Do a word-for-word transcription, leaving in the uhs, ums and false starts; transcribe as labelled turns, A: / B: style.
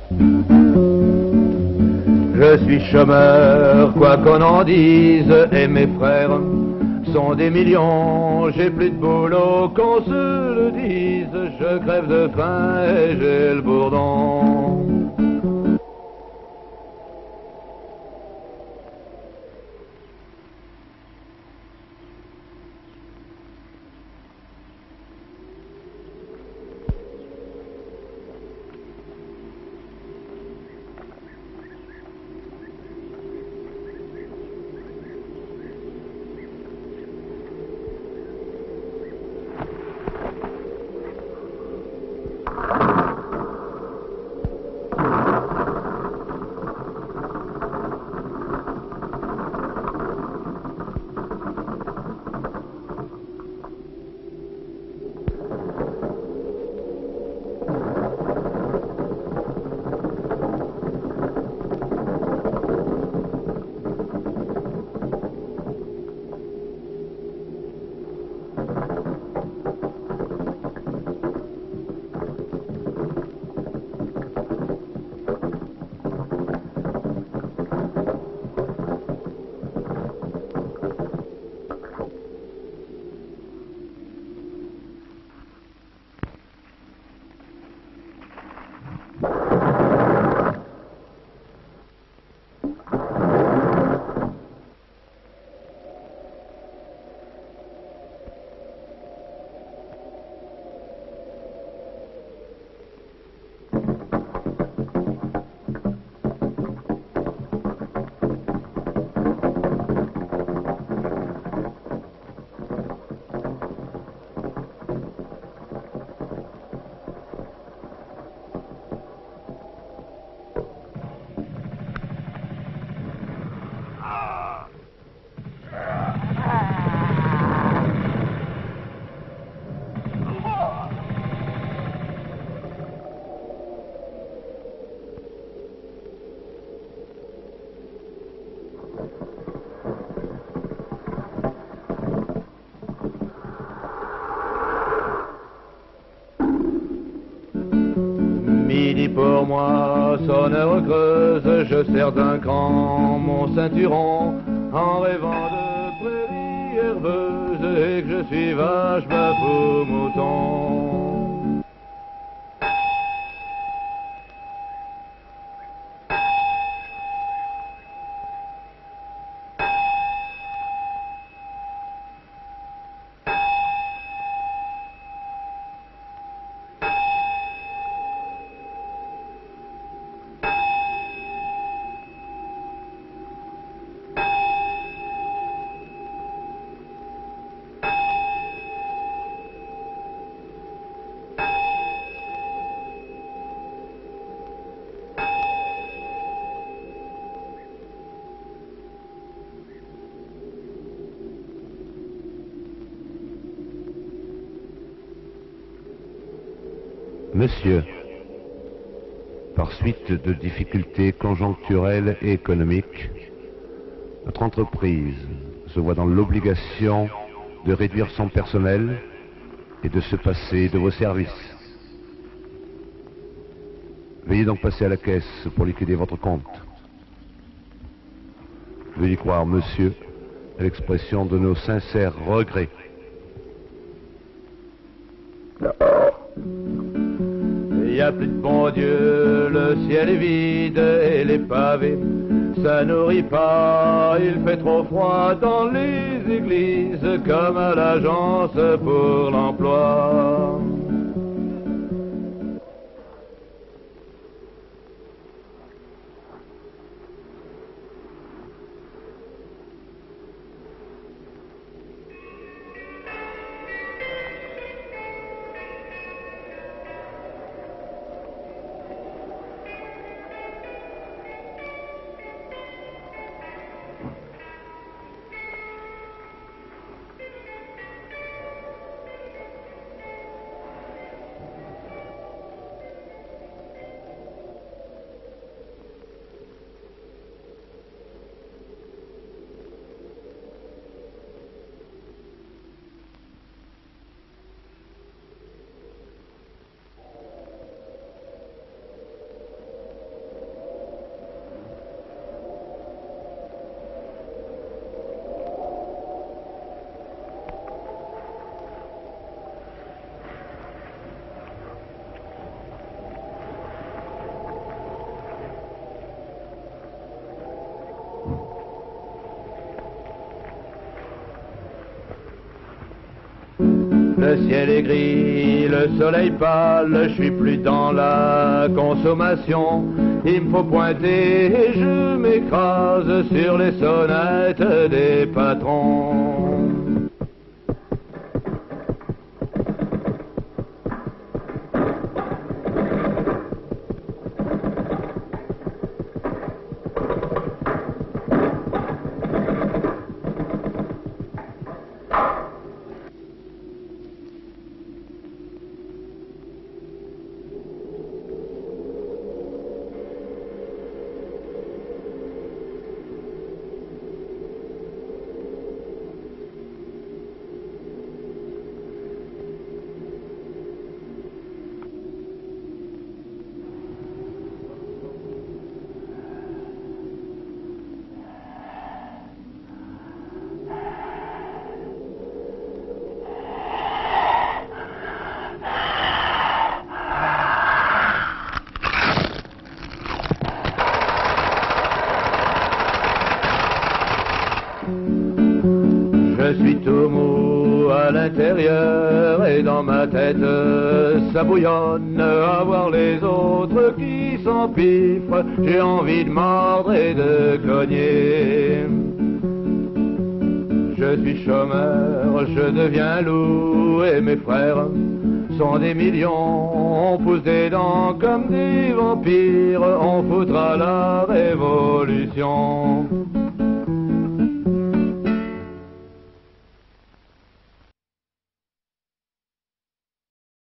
A: Je suis chômeur, quoi qu'on en dise, et mes frères sont des millions. J'ai plus de boulot qu'on se le dise, je crève de faim et j'ai le bourdon. Midi pour moi, sonne heure creuse, je serre d'un cran mon ceinturon, en rêvant de prairies herbeuses et que je suis vache, bafou, mouton.
B: Monsieur, par suite de difficultés conjoncturelles et économiques, notre entreprise se voit dans l'obligation de réduire son personnel et de se passer de vos services. Veuillez donc passer à la caisse pour liquider votre compte. Veuillez croire, monsieur, à l'expression de nos sincères regrets.
A: Il n'y a plus de bon Dieu, le ciel est vide et les pavés, ça nourrit pas, il fait trop froid dans les églises comme à l'agence pour l'emploi. Le ciel est gris, le soleil pâle, je suis plus dans la consommation. Il me faut pointer et je m'écrase sur les sonnettes des patrons. Je suis tout mou à l'intérieur et dans ma tête ça bouillonne à voir les autres qui s'empiffrent. J'ai envie de mordre et de cogner. Je suis chômeur, je deviens loup et mes frères sont des millions. On pousse des dents comme des vampires, on foutra la révolution.